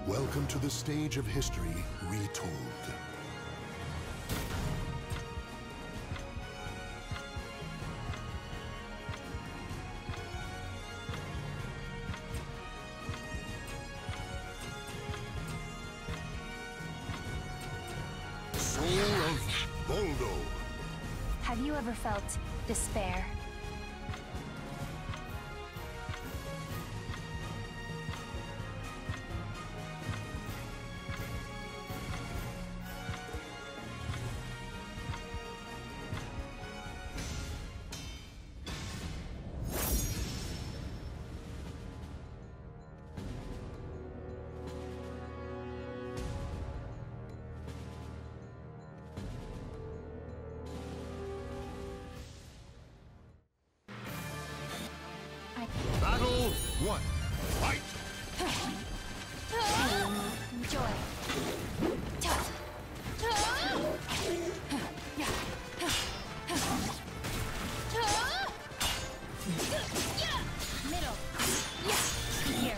Welcome to the stage of history retold. Soul of Voldo. Have you ever felt despair? Battle 1. Fight! Enjoy. Middle. Here.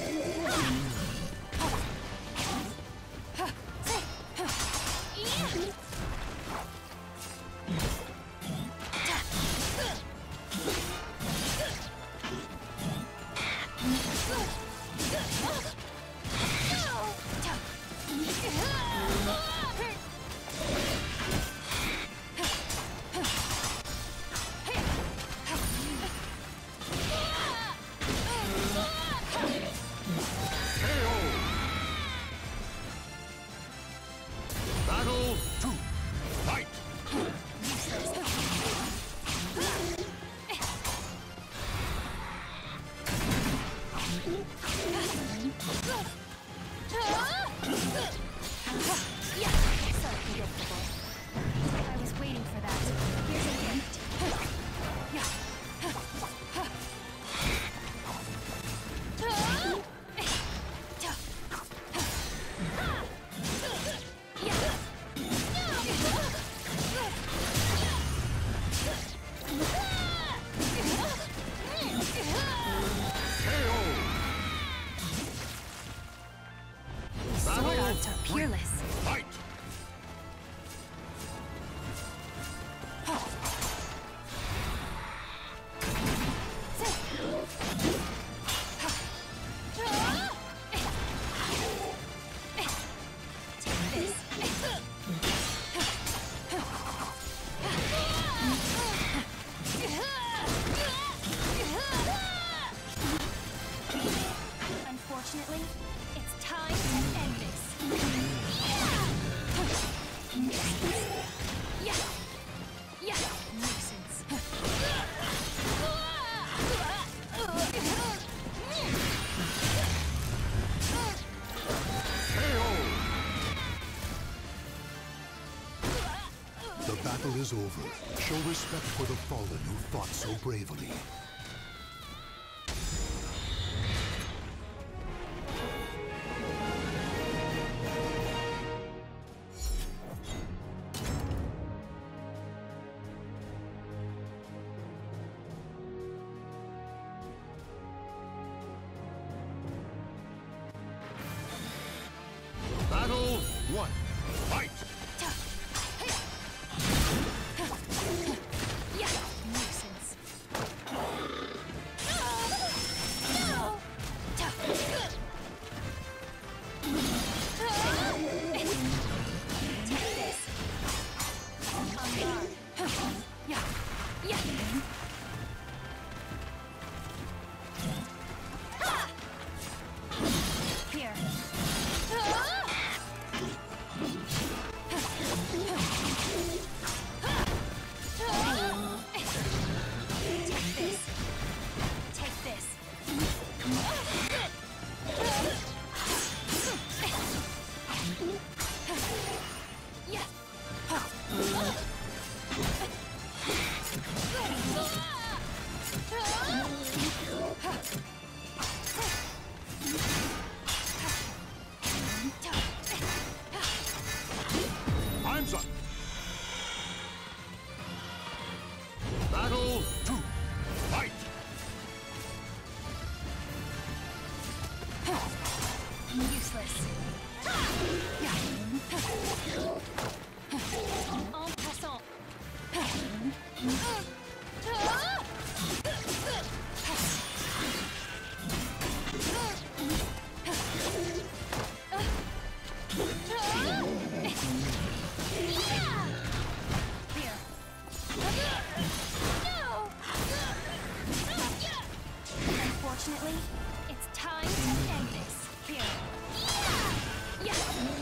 Battle 2. Fight! So predictable. I was waiting for that. Here's a gift. Sword arts are peerless. Fight! Unfortunately, it's time to end this. Nuisance. The battle is over. Show respect for the fallen who fought so bravely. Battle 1. Fight! Nuisance. yours. En passant. Here. No! Unfortunately, it's time to end this. Here. Yeah!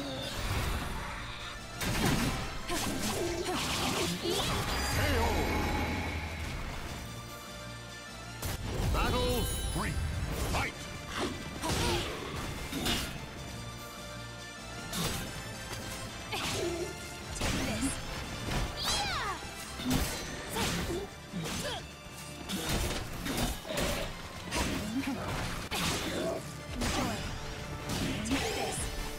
Battle 3. Fight! Take this. Enjoy. Take this.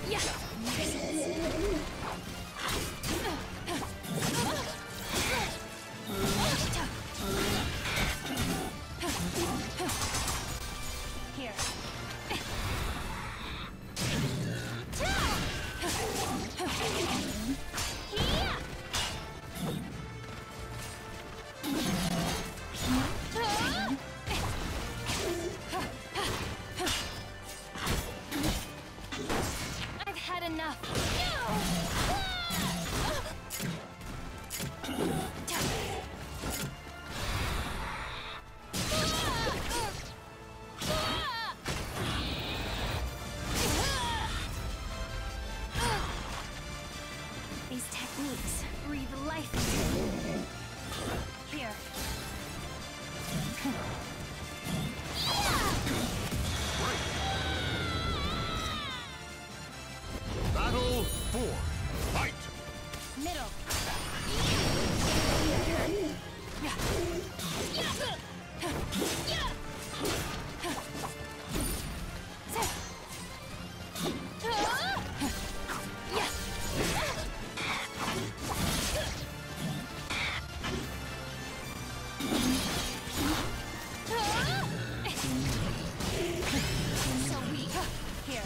Here. I've had enough. These techniques breathe life into me. Here. Battle 4. Fight! Middle. So weak. Here.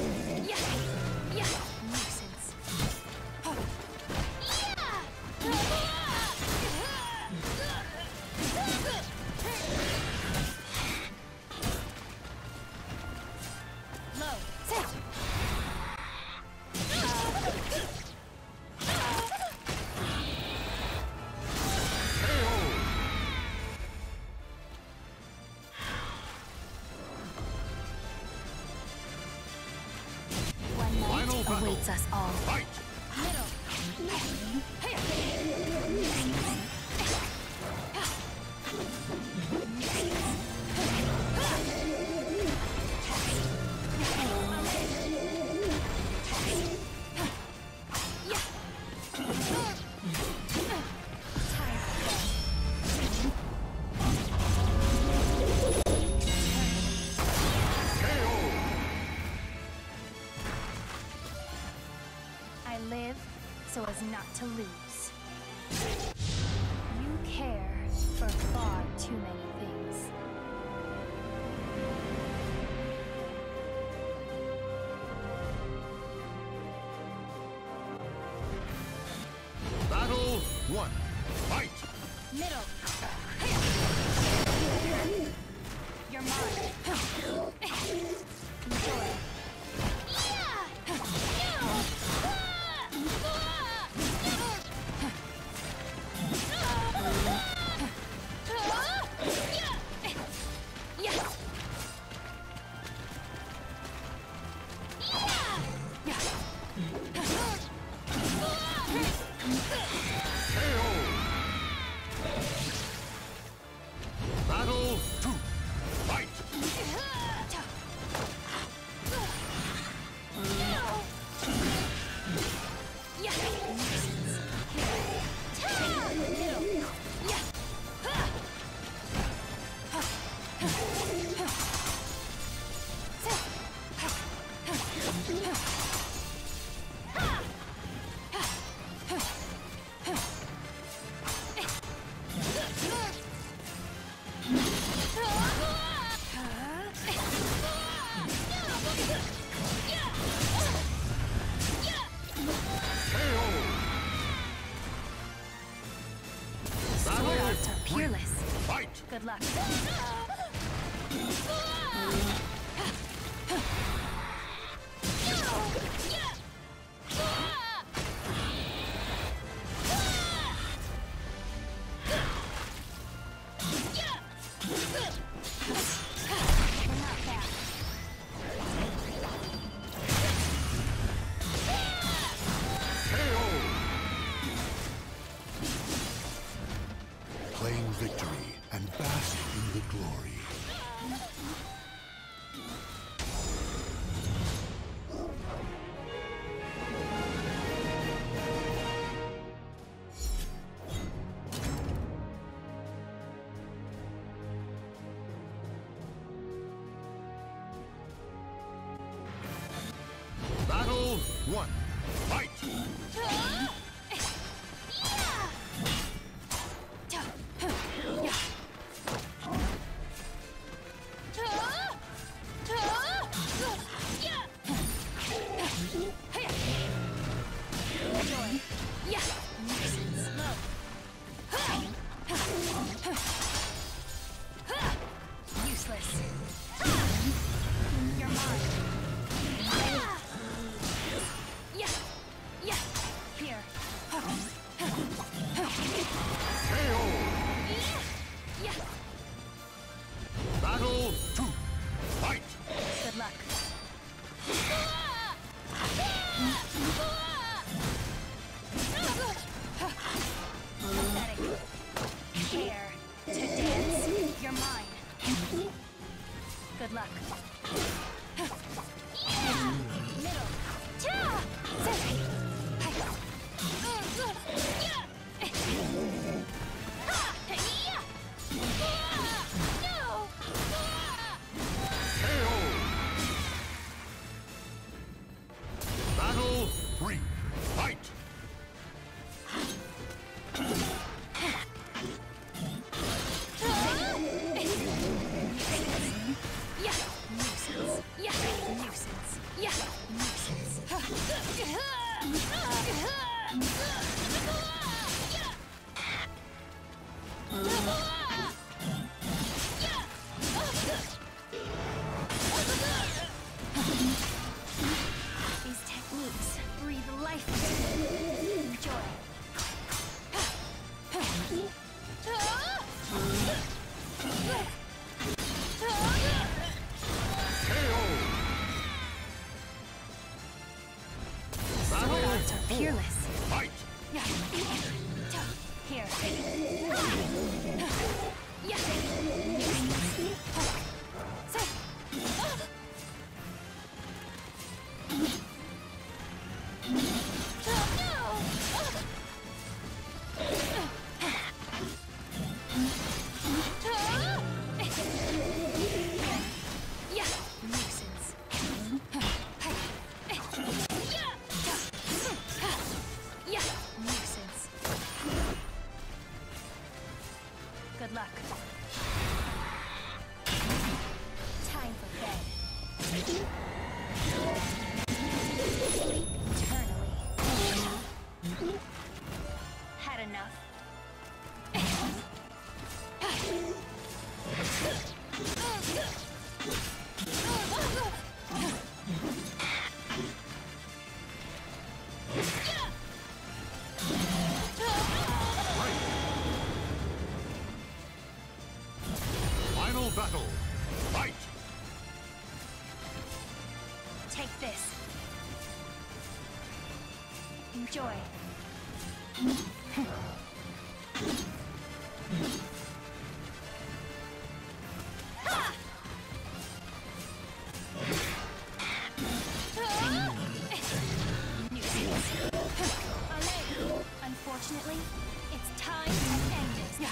Nuisance. Low. Sit. One Final night battle. awaits us all. Fight! Middle. I live so as not to lose. You care for far too many things. Battle 1. Fight! Middle. You're mine. Enjoy. Battle 2. Fight! Good luck. Claim victory and bask in the glory. Battle 1. Fight! Useless. You're mine. Here. Battle 2. Fight! Good luck. Pathetic. Care to dance. You're mine. Good luck. Middle. Battle 3. Fight! These techniques breathe life into me. Enjoy. Sword arts are peerless. Fight! Here. Good luck. Time for bed. Sleep eternally. Had enough. Final battle. Fight! Take this. Enjoy. Unfortunately, it's time to end this.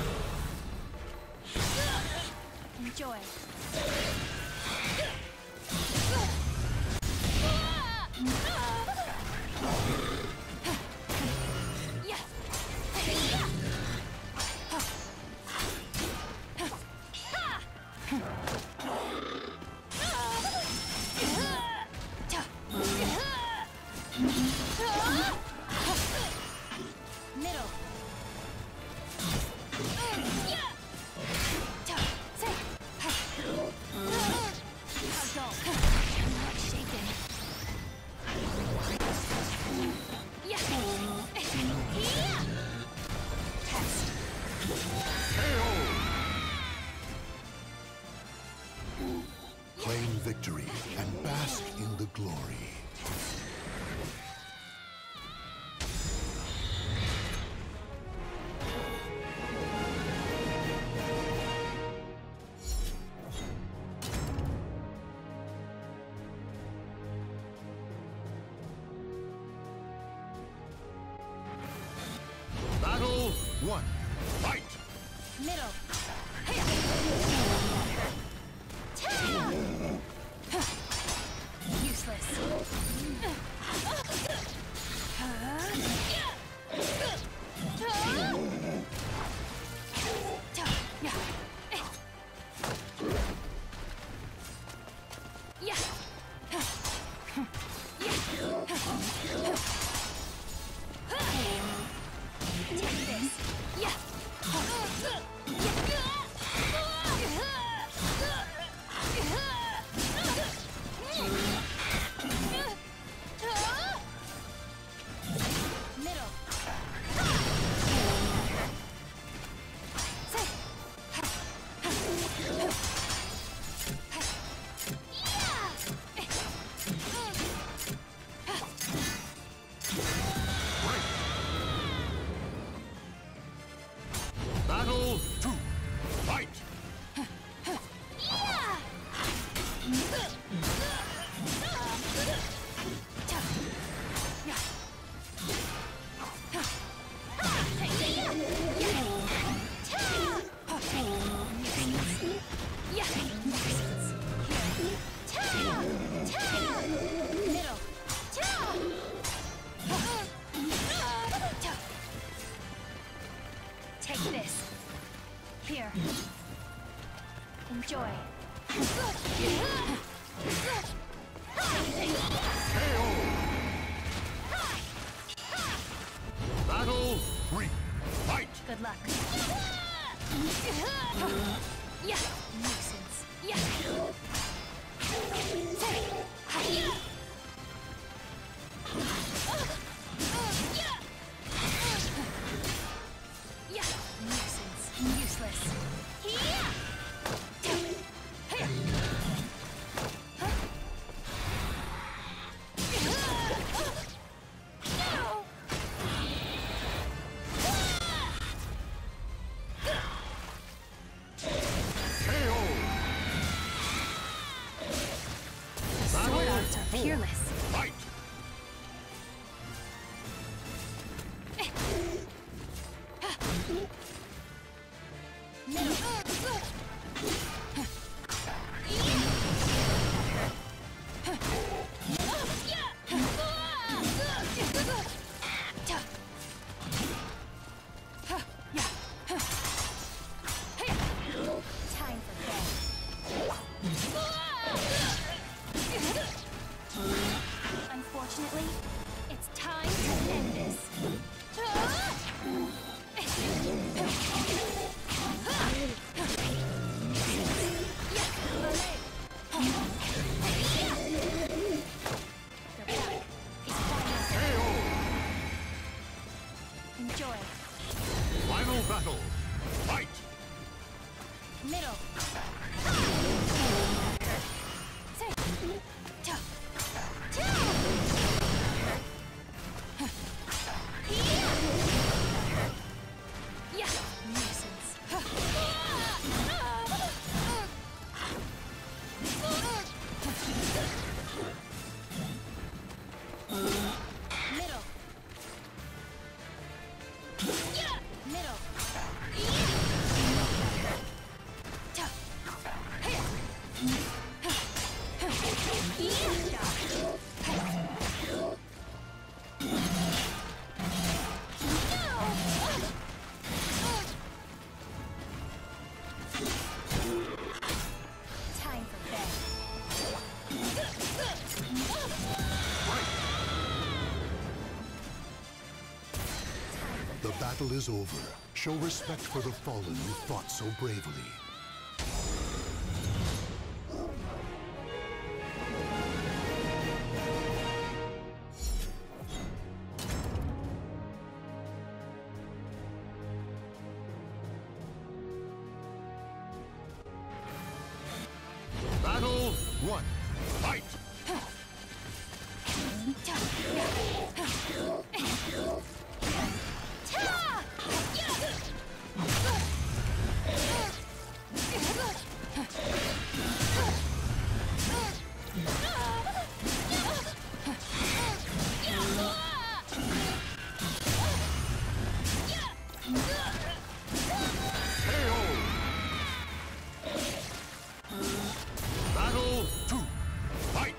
Enjoy. Middle. victory and bask in the glory. Battle 1. Fight! Middle. Useless. Take this. Middle. Battle 2. Fight! Take this. Here. Enjoy. Battle 3. Fight! Good luck. Yeah. Nuisance. Yeah. Yeah. Nuisance. Useless. Sword arts are fearless. Fight! Time for bed. Unfortunately, it's time to end this. Enjoy. Final battle. Fight! Middle. Yeah. Nuisance. Middle. Middle. Time for bed. The battle is over. Show respect for the fallen who fought so bravely. Battle 1. Fight! Battle 2. Fight!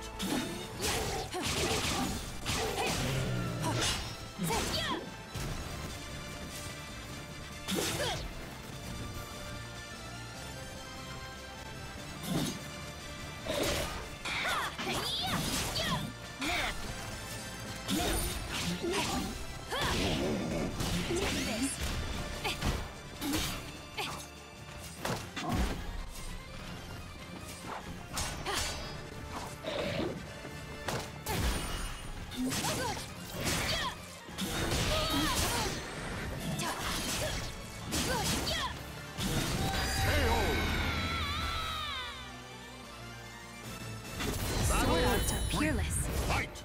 Sword arts are peerless. Fight!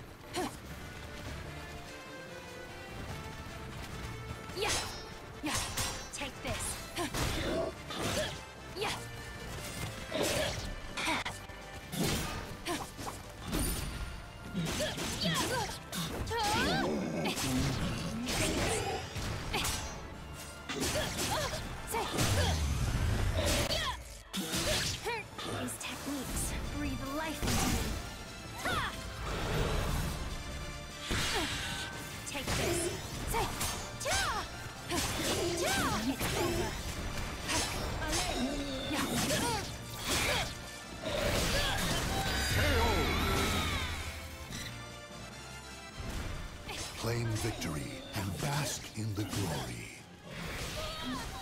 Yeah. Yeah. Take this. Yeah. These techniques breathe life into me. Ha! Take this. It's over. Claim victory and bask in the glory.